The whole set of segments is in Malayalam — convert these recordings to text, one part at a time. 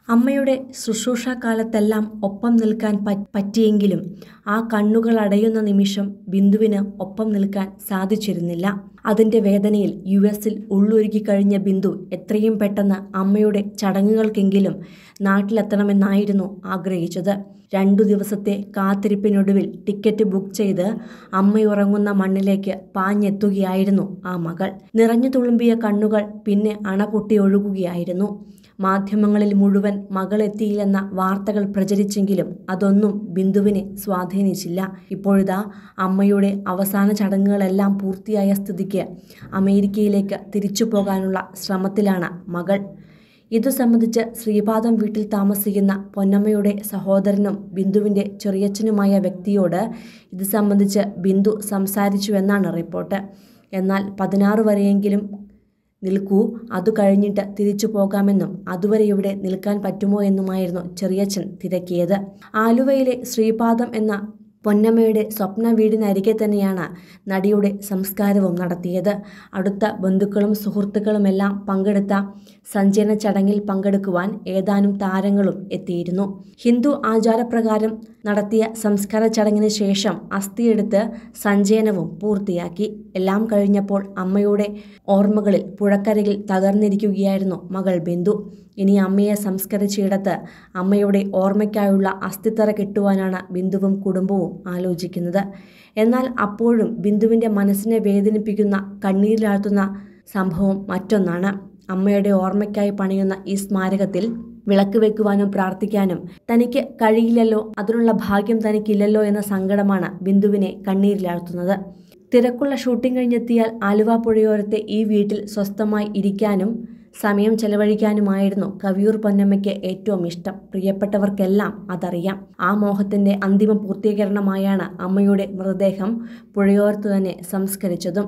അമ്മയുടെ ശുശ്രൂഷാകാലത്തെല്ലാം ഒപ്പം നിൽക്കാൻ പറ്റിയെങ്കിലും ആ കണ്ണുകൾ അടയുന്ന നിമിഷം ബിന്ദുവിന് ഒപ്പം നിൽക്കാൻ സാധിച്ചിരുന്നില്ല. അതിൻ്റെ വേദനയിൽ US-ൽ ഉള്ളുരുകിക്കഴിഞ്ഞ ബിന്ദു എത്രയും പെട്ടെന്ന് അമ്മയുടെ ചടങ്ങുകൾക്കെങ്കിലും നാട്ടിലെത്തണമെന്നായിരുന്നു ആഗ്രഹിച്ചത്. 2 ദിവസത്തെ കാത്തിരിപ്പിനൊടുവിൽ ടിക്കറ്റ് ബുക്ക് ചെയ്ത് അമ്മയുറങ്ങുന്ന മണ്ണിലേക്ക് പാഞ്ഞെത്തുകയായിരുന്നു ആ മകൾ. നിറഞ്ഞു തുളുമ്പിയ കണ്ണുകൾ പിന്നെ അണപൊട്ടി ഒഴുകുകയായിരുന്നു. മാധ്യമങ്ങളിൽ മുഴുവൻ മകളെത്തിയില്ലെന്ന വാർത്തകൾ പ്രചരിച്ചെങ്കിലും അതൊന്നും ബിന്ദുവിനെ സ്വാധീനിച്ചില്ല. ഇപ്പോഴിതാ അമ്മയുടെ അവസാന ചടങ്ങുകളെല്ലാം പൂർത്തിയായ സ്ഥിതിക്ക് അമേരിക്കയിലേക്ക് തിരിച്ചു പോകാനുള്ള ശ്രമത്തിലാണ് മകൾ. ഇതു സംബന്ധിച്ച് ശ്രീപാദം വീട്ടിൽ താമസിക്കുന്ന പൊന്നമ്മയുടെ സഹോദരനും ബിന്ദുവിൻ്റെ ചെറിയച്ഛനുമായ വ്യക്തിയോട് ഇത് സംബന്ധിച്ച് ബിന്ദു സംസാരിച്ചുവെന്നാണ് റിപ്പോർട്ട്. എന്നാൽ 16 വരെയെങ്കിലും നിൽക്കൂ, അതു കഴിഞ്ഞിട്ട് തിരിച്ചു പോകാമെന്നും അതുവരെ ഇവിടെ നിൽക്കാൻ പറ്റുമോ എന്നുമായിരുന്നു ചെറിയച്ഛൻ തിരക്കിയത്. ആലുവയിലെ ശ്രീപാദം എന്ന പൊന്നമ്മയുടെ സ്വപ്ന വീടിനരികെ തന്നെയാണ് നടിയുടെ സംസ്കാരവും നടത്തിയത്. അടുത്ത ബന്ധുക്കളും സുഹൃത്തുക്കളുമെല്ലാം പങ്കെടുത്ത സഞ്ചയന ചടങ്ങിൽ പങ്കെടുക്കുവാൻ ഏതാനും താരങ്ങളും എത്തിയിരുന്നു. ഹിന്ദു ആചാരപ്രകാരം നടത്തിയ സംസ്കാര ചടങ്ങിന് ശേഷം അസ്ഥിയെടുത്ത് സഞ്ചയനവും പൂർത്തിയാക്കി. എല്ലാം കഴിഞ്ഞപ്പോൾ അമ്മയുടെ ഓർമ്മകളിൽ പുഴക്കരയിൽ തകർന്നിരിക്കുകയായിരുന്നു മകൾ ബിന്ദു. ഇനി അമ്മയെ സംസ്കരിച്ചിടത്ത് അമ്മയുടെ ഓർമ്മയ്ക്കായുള്ള അസ്ഥിത്തറ കെട്ടുവാനാണ് ബിന്ദുവും കുടുംബവും ആലോചിക്കുന്നത്. എന്നാൽ അപ്പോഴും ബിന്ദുവിൻ്റെ മനസ്സിനെ വേദനിപ്പിക്കുന്ന കണ്ണീരിലാഴ്ത്തുന്ന സംഭവം മറ്റൊന്നാണ്. അമ്മയുടെ ഓർമ്മയ്ക്കായി പണിയുന്ന ഈ സ്മാരകത്തിൽ വിളക്ക് വെക്കുവാനും പ്രാർത്ഥിക്കാനും തനിക്ക് കഴിയില്ലല്ലോ, അതിനുള്ള ഭാഗ്യം തനിക്കില്ലല്ലോ എന്ന സങ്കടമാണ് ബിന്ദുവിനെ കണ്ണീരിലാഴ്ത്തുന്നത്. തിരക്കുള്ള ഷൂട്ടിംഗ് കഴിഞ്ഞെത്തിയാൽ ആലുവ പുഴയോരത്തെ ഈ വീട്ടിൽ സ്വസ്ഥമായി ഇരിക്കാനും സമയം ചെലവഴിക്കാനുമായിരുന്നു കവിയൂർ പൊന്നമ്മയ്ക്ക് ഏറ്റവും ഇഷ്ടം. പ്രിയപ്പെട്ടവർക്കെല്ലാം അതറിയാം. ആ മോഹത്തിൻ്റെ അന്തിമ പൂർത്തീകരണമായാണ് അമ്മയുടെ മൃതദേഹം പുഴയോരത്ത് തന്നെ സംസ്കരിച്ചതും.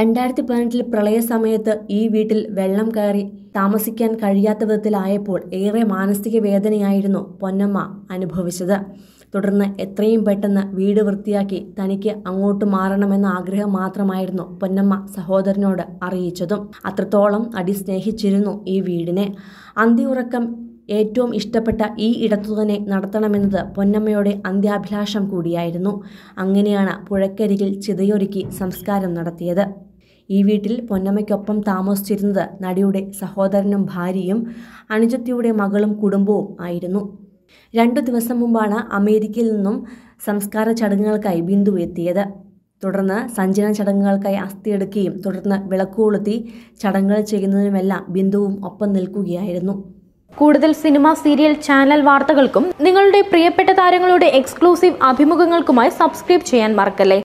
2018 പ്രളയ സമയത്ത് ഈ വീട്ടിൽ വെള്ളം കയറി താമസിക്കാൻ കഴിയാത്ത വിധത്തിലായപ്പോൾ ഏറെ മാനസിക വേദനയായിരുന്നു പൊന്നമ്മ അനുഭവിച്ചത്. തുടർന്ന് എത്രയും പെട്ടെന്ന് വീട് വൃത്തിയാക്കി തനിക്ക് അങ്ങോട്ട് മാറണമെന്ന ആഗ്രഹം മാത്രമായിരുന്നു പൊന്നമ്മ സഹോദരനോട് അറിയിച്ചതും. അത്രത്തോളം നടി സ്നേഹിച്ചിരുന്നു ഈ വീടിനെ. അന്തിയുറക്കം ഏറ്റവും ഇഷ്ടപ്പെട്ട ഈ ഇടത്തു തന്നെ നടത്തണമെന്നത് പൊന്നമ്മയുടെ അന്ത്യാഭിലാഷം കൂടിയായിരുന്നു. അങ്ങനെയാണ് പുഴക്കരികിൽ ചിതയൊരുക്കി സംസ്കാരം നടത്തിയത്. ഈ വീട്ടിൽ പൊന്നമ്മയ്ക്കൊപ്പം താമസിച്ചിരുന്നത് നടിയുടെ സഹോദരനും ഭാര്യയും അനുജത്തിയുടെ മകളും കുടുംബവും ആയിരുന്നു. 2 ദിവസം മുമ്പാണ് അമേരിക്കയിൽ നിന്നും സംസ്കാര ചടങ്ങുകൾക്കായി ബിന്ദു എത്തിയത്. തുടർന്ന് സഞ്ചയന ചടങ്ങുകൾക്കായി അസ്ഥിയെടുക്കുകയും തുടർന്ന് വിളക്കുകൊളുത്തി ചടങ്ങുകൾ ചെയ്യുന്നതിനുമെല്ലാം ബിന്ദുവും ഒപ്പം നിൽക്കുകയായിരുന്നു. കൂടുതൽ സിനിമ, സീരിയൽ, ചാനൽ വാർത്തകൾക്കും നിങ്ങളുടെ പ്രിയപ്പെട്ട താരങ്ങളുടെ എക്സ്ക്ലൂസീവ് അഭിമുഖങ്ങൾക്കുമായി സബ്സ്ക്രൈബ് ചെയ്യാൻ മറക്കല്ലേ.